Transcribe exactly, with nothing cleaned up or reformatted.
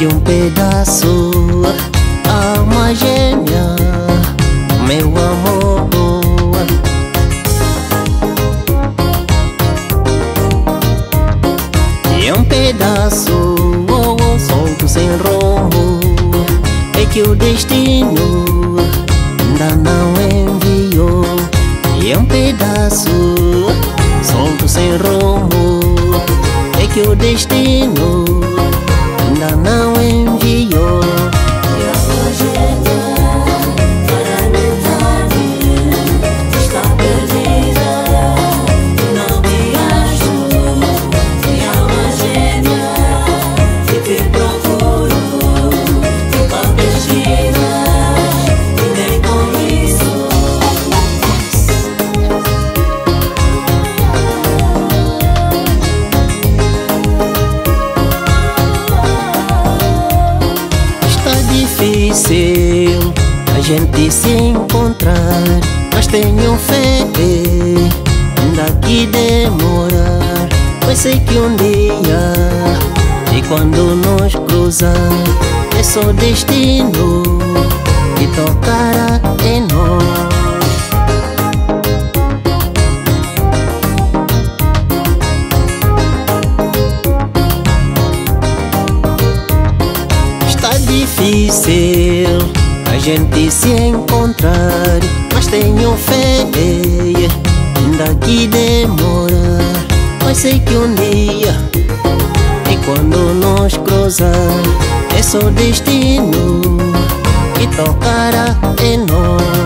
de um pedaço, alma gêmea, meu amor. E um pedaço, oh, oh, solto sem rumo, é que o destino ainda não enviou. E um pedaço, solto sem rumo, é que o destino ainda não enviou. E a sua gêmea, para metade, está perdida e não me achou. E a alma gêmea, que te procuro, ficou perdida e nem com isso. Difícil a gente se encontrar, mas tenho fé, ainda que demorar, pois sei que um dia, e quando nos cruzar, é só destino que tocará em nós. Difícil a gente se encontrar, mas tenho fé, ainda que demorar, mas sei que um dia, e quando nos cruzar, é só destino que tocará em nós.